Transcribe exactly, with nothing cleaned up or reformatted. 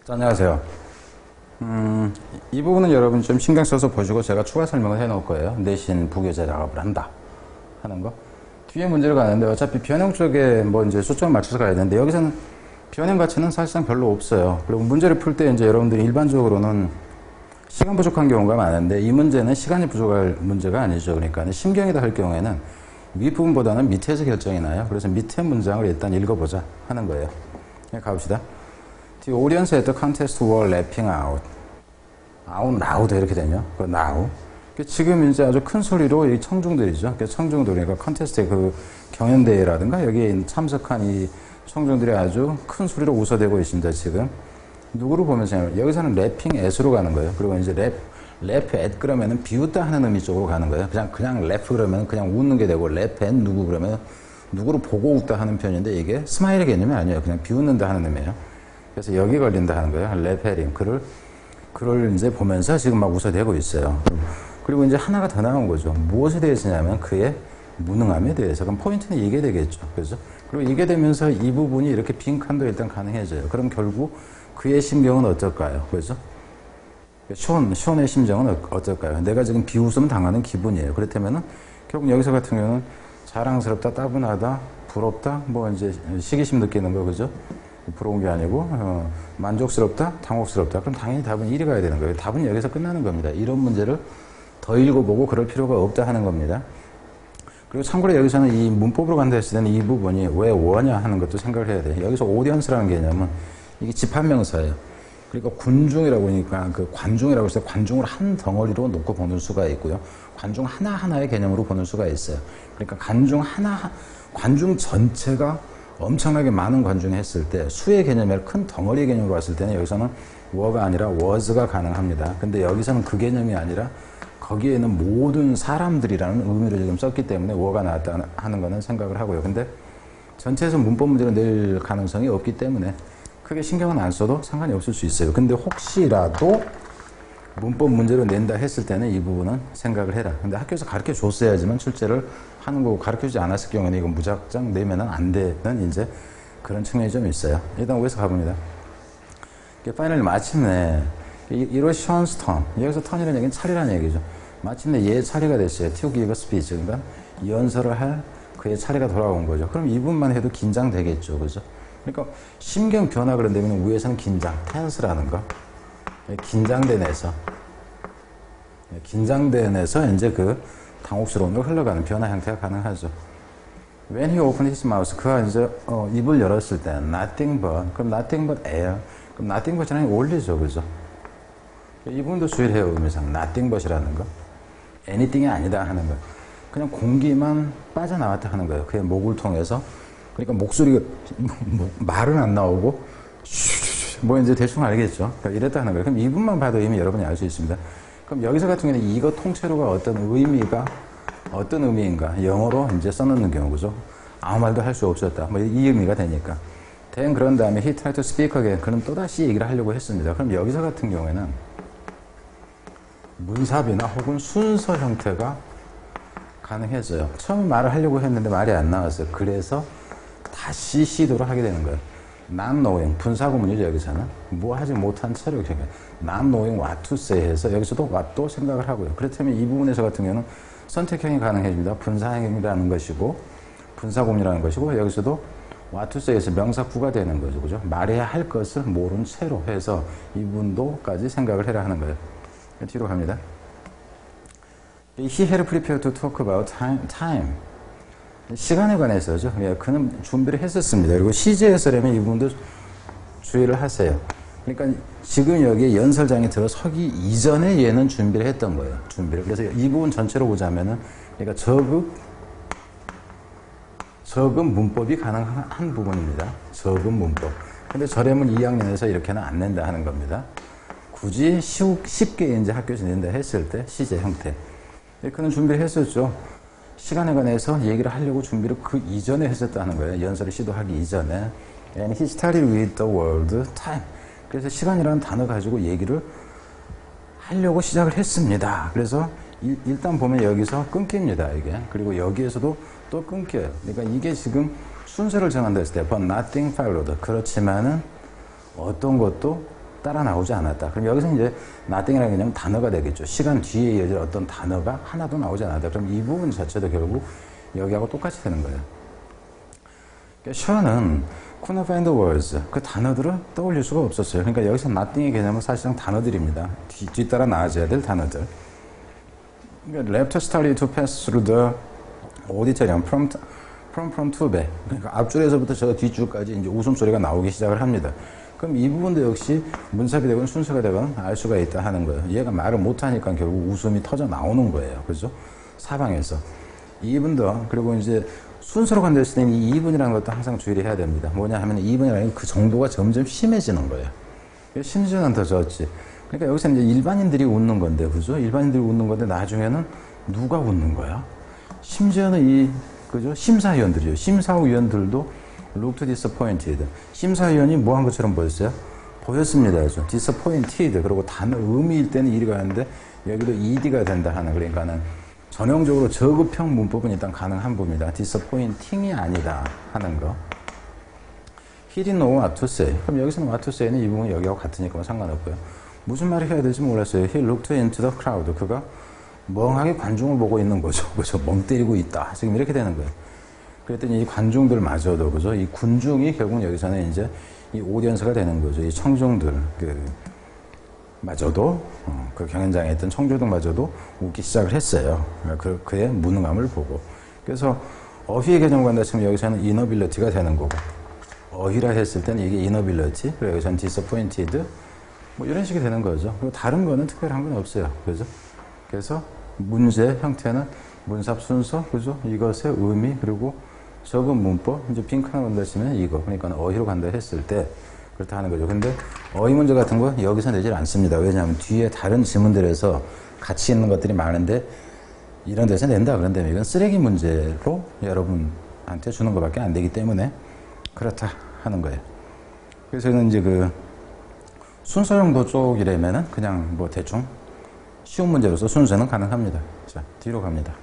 자, 안녕하세요. 음, 이 부분은 여러분 좀 신경 써서 보시고 제가 추가 설명을 해 놓을 거예요. 내신 부교재 작업을 한다 하는 거. 뒤에 문제를 가는데 어차피 변형 쪽에 뭐 이제 초점을 맞춰서 가야 되는데 여기서는 변형 가치는 사실상 별로 없어요. 그리고 문제를 풀 때 이제 여러분들이 일반적으로는 시간 부족한 경우가 많은데 이 문제는 시간이 부족할 문제가 아니죠. 그러니까 심경이다 할 경우에는 윗부분보다는 밑에서 결정이 나요. 그래서 밑에 문장을 일단 읽어보자 하는 거예요. 가봅시다. The audience at the contest were laughing out. out loud 이렇게 되냐? 그 now. 지금 이제 아주 큰 소리로 이 청중들이죠. 청중들, 그러니까 컨테스트의 그 경연대회라든가 여기에 참석한 이 청중들이 아주 큰 소리로 웃어대고 있습니다, 지금. 누구를 보면서, 여기서는 래핑 at으로 가는 거예요. 그리고 이제 랩, 랩 at 그러면은 비웃다 하는 의미 쪽으로 가는 거예요. 그냥, 그냥 랩 그러면 그냥 웃는 게 되고, 랩 at 누구 그러면 누구를 보고 웃다 하는 편인데 이게 스마일의 개념이 아니에요. 그냥 비웃는다 하는 의미예요. 그래서 여기 걸린다 하는 거예요. 랩 atting. 그를, 그를 이제 보면서 지금 막 웃어대고 있어요. 그리고 이제 하나가 더 나온 거죠. 무엇에 대해서냐면 그의 무능함에 대해서. 그럼 포인트는 이게 되겠죠. 그죠? 그리고 이게 되면서 이 부분이 이렇게 빈 칸도 일단 가능해져요. 그럼 결국 그의 심경은 어떨까요? 그죠? 숀, 숀의 심정은 어떨까요? 내가 지금 비웃음 당하는 기분이에요. 그렇다면은 결국 여기서 같은 경우는 자랑스럽다, 따분하다, 부럽다, 뭐 이제 시기심 느끼는 거, 그죠? 부러운 게 아니고, 어, 만족스럽다, 당혹스럽다. 그럼 당연히 답은 일이 가야 되는 거예요. 답은 여기서 끝나는 겁니다. 이런 문제를 더 읽어보고 그럴 필요가 없다 하는 겁니다. 그리고 참고로 여기서는 이 문법으로 간다 했을 때는 이 부분이 왜 워냐 하는 것도 생각을 해야 돼요. 여기서 오디언스라는 개념은 이게 집합명사예요. 그러니까 군중이라고 하니까 그 관중이라고 해서 관중을 한 덩어리로 놓고 보는 수가 있고요. 관중 하나하나의 개념으로 보는 수가 있어요. 그러니까 관중 하나, 관중 전체가 엄청나게 많은 관중이 했을 때 수의 개념을 큰 덩어리의 개념으로 봤을 때는 여기서는 워가 아니라 was가 가능합니다. 근데 여기서는 그 개념이 아니라 거기에는 모든 사람들이라는 의미를 지금 썼기 때문에 워가 나왔다 하는 거는 생각을 하고요. 근데 전체에서 문법 문제를 낼 가능성이 없기 때문에 크게 신경은 안 써도 상관이 없을 수 있어요. 근데 혹시라도 문법 문제로 낸다 했을 때는 이 부분은 생각을 해라. 근데 학교에서 가르쳐 줬어야지만 출제를 하는 거고 가르쳐 주지 않았을 경우에는 이건 무작정 내면은 안 되는 이제 그런 측면이 좀 있어요. 일단 위에서 가봅니다. 파이널리 마침내 It was Sean's turn. 여기서 턴이라는 얘기는 차례라는 얘기죠. 마침내 얘의 차례가 됐어요. To give a speech. 그러니까 연설을 할 그의 차례가 돌아온 거죠. 그럼 이 부분만 해도 긴장되겠죠. 그죠? 그러니까 심경 변화 그런다면 위에서는 긴장, tense라는 거. 긴장된에서 긴장된에서 이제 그 당혹스러운 걸 흘러가는 변화 형태가 가능하죠. When he opened his mouth, 그가 이제 어, 입을 열었을 때 nothing but, 그럼 nothing but air, 그럼 nothing but이라는 게 올리죠, 그죠? 이 부분도 주의를 해요, 의미상. nothing but이라는 거, anything이 아니다 하는 거, 그냥 공기만 빠져나왔다 하는 거예요. 그의 목을 통해서. 그러니까 목소리가 말은 안 나오고 뭐 이제 대충 알겠죠. 그러니까 이랬다 하는 거예요. 그럼 이 부분만 봐도 이미 여러분이 알 수 있습니다. 그럼 여기서 같은 경우는 이거 통째로가 어떤 의미가 어떤 의미인가 영어로 이제 써놓는 경우죠. 아무 말도 할 수 없었다. 뭐 이 의미가 되니까. then 그런 다음에 he tried to speak again. 그럼 또다시 얘기를 하려고 했습니다. 그럼 여기서 같은 경우에는 문사비나 혹은 순서 형태가 가능해져요. 처음 말을 하려고 했는데 말이 안 나왔어요. 그래서 다시 시도를 하게 되는 거예요. not knowing, 분사구문이죠, 여기서는. 뭐 하지 못한 채로, not knowing what to say 해서 여기서도 what도 생각을 하고요. 그렇다면 이 부분에서 같은 경우는 선택형이 가능해집니다. 분사형이라는 것이고, 분사구문이라는 것이고, 여기서도 what to say 해서 명사구가 되는 거죠, 그죠? 말해야 할 것을 모른 채로 해서 이 부분도까지 생각을 해라 하는 거예요. 뒤로 갑니다. He had prepared to talk about time. time. 시간에 관해서죠. 그는 준비를 했었습니다. 그리고 시제 해설하면 이 부분도 주의를 하세요. 그러니까 지금 여기에 연설장에 들어서기 이전에 얘는 준비를 했던 거예요. 준비를. 그래서 이 부분 전체로 보자면은, 그러니까 저급, 저급 문법이 가능한 부분입니다. 저급 문법. 근데 저렴은 이 학년에서 이렇게는 안 낸다 하는 겁니다. 굳이 쉽게 이제 학교에서 낸다 했을 때 시제 형태. 그는 준비를 했었죠. 시간에 관해서 얘기를 하려고 준비를 그 이전에 했었다는 거예요. 연설을 시도하기 이전에. And he started with the word time. 그래서 시간이라는 단어 가지고 얘기를 하려고 시작을 했습니다. 그래서 일, 일단 보면 여기서 끊깁니다, 이게. 그리고 여기에서도 또 끊겨요. 그러니까 이게 지금 순서를 정한다 했을 때, but nothing followed. 그렇지만은 어떤 것도 따라 나오지 않았다. 그럼 여기서 이제 nothing이라는 개념은 단어가 되겠죠. 시간 뒤에 이어질 어떤 단어가 하나도 나오지 않았다. 그럼 이 부분 자체도 결국 여기하고 똑같이 되는 거예요. 그러니까 셔는 couldn't find the words, 그 단어들을 떠올릴 수가 없었어요. 그러니까 여기서 nothing의 개념은 사실상 단어들입니다. 뒤, 뒤따라 나와줘야 될 단어들. 그러니까 left study to pass through the auditorium from, from, from to back. 그러니까 앞줄에서부터 저 뒷줄까지 이제 웃음소리가 나오기 시작을 합니다. 그럼 이 부분도 역시 문sab이 되건 순서가 되건 알 수가 있다 하는 거예요. 얘가 말을 못하니까 결국 웃음이 터져 나오는 거예요. 그죠? 사방에서. 이 분도, 그리고 이제 순서로 간다 했을 때는 이 이분이라는 것도 항상 주의를 해야 됩니다. 뭐냐 하면 이분이라는 게 그 정도가 점점 심해지는 거예요. 심지어는 더 졌지. 그러니까 여기서 이제 일반인들이 웃는 건데, 그죠? 일반인들이 웃는 건데, 나중에는 누가 웃는 거야? 심지어는 이, 그죠? 심사위원들이요. 심사위원들도 looked disappointed. 심사위원이 뭐 한 것처럼 보였어요? 보였습니다. 그죠? disappointed. 그리고 단어, 의미일 때는 이리가 하는데, 여기도 ed가 된다 하는, 그러니까는 전형적으로 저급형 문법은 일단 가능한 부분이다. disappointing이 아니다 하는 거. He didn't know what to say. 그럼 여기서는 what to say는 이 부분이 여기하고 같으니까 뭐 상관없고요. 무슨 말을 해야 될지 몰랐어요. He looked into the crowd. 그가 멍하게 관중을 보고 있는 거죠. 그죠? 멍 때리고 있다. 지금 이렇게 되는 거예요. 그랬더니 이 관중들마저도, 그죠? 이 군중이 결국은 여기서는 이제 이 오디언스가 되는 거죠. 이 청중들, 그, 마저도, 어, 그 경연장에 있던 청중들마저도 웃기 시작을 했어요. 그, 그의 무능함을 보고. 그래서 어휘의 개념 관다 치면 여기서는 inability가 되는 거고, 어휘라 했을 때는 이게 inability, 그리고 여기서는 disappointed, 뭐 이런 식이 되는 거죠. 그리고 다른 거는 특별한 건 없어요. 그죠? 그래서 문제 형태는 문삽 순서, 그죠? 이것의 의미, 그리고 적은 문법, 이제 빈칸을 간다 치면 이거. 그러니까 어휘로 간다 했을 때 그렇다 하는 거죠. 근데 어휘 문제 같은 거 여기서 내질 않습니다. 왜냐하면 뒤에 다른 지문들에서 같이 있는 것들이 많은데 이런 데서 낸다 그런다면 이건 쓰레기 문제로 여러분한테 주는 것밖에 안 되기 때문에 그렇다 하는 거예요. 그래서 저는 이제 그 순서 정도 쪽이라면은 그냥 뭐 대충 쉬운 문제로서 순서는 가능합니다. 자, 뒤로 갑니다.